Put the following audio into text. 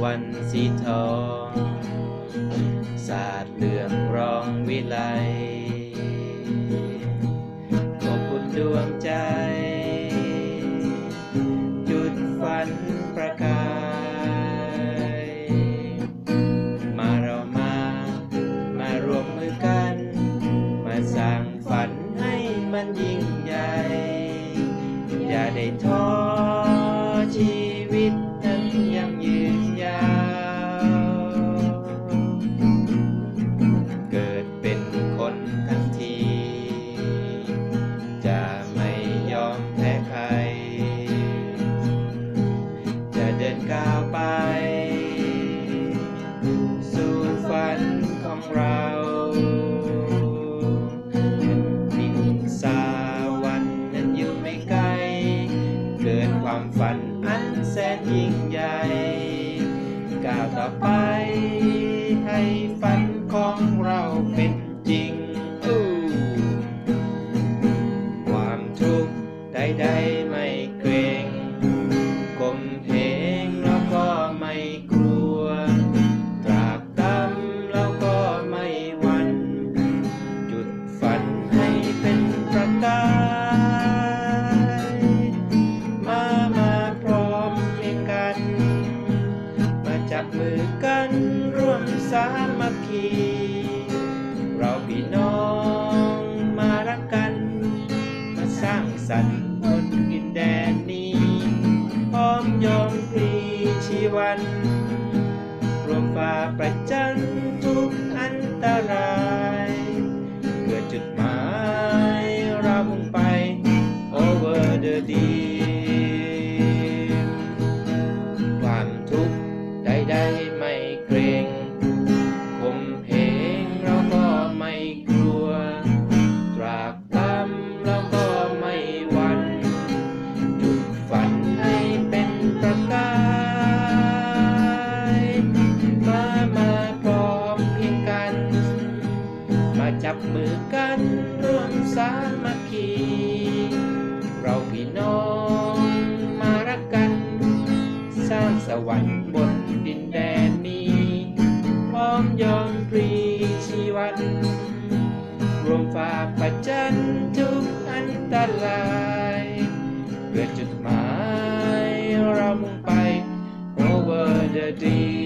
วันสีทองสาดเหลืองรองวิไลอบอุ่นดวงใจจุดฝันประกายมารวมมือกันมาสร้างฝันให้มันยิ่งใหญ่อย่าได้ท้อชีวิตนั้นยังยืนยาวเกิดเป็นคนทั้งทีจะไม่ยอมแพ้ใครจะเดินก้าวไปสู่ฝันของเราดินสาวันนั้นอยู่ไม่ไกลเกิดความฝันอันแสนยิ่งใหญ่ก้าวต่อไปให้ฝันของเราเป็นจริงความทุกข์ใดๆไม่เกรงก้มเหงแล้วก็ไม่กลัวตรากตรำแล้วก็ไม่หวั่นจุดฝันให้เป็นประกายมาพร้อมเพรียงกันมาจับมือกันร่วมสามัคคีเราพี่น้องมารักกันมาสร้างสรรค์บนดินแดนนี้พร้อมยอมพลีชีวันรวมฝ่าประจันทุกอันตรายเพื่อจุดหมายเรามุ่งไป over the deep ความทุกข์ใดๆไม่เกรงข่มเหงเราก็ไม่กลัวตรากตรำเราก็ไม่หวั่นจุดฝันให้เป็นประกายมาพร้อมเพรียงกันมาจับมือกันร่วมสามัคคีเราพี่น้องมารักกันสร้างสวรรค์บนดินแดนนี้พร้อมยอมพลีชีวันรวมฝ่าประจันทุกอันตรายเพื่อจุดหมายเรามุ่งไป over the deep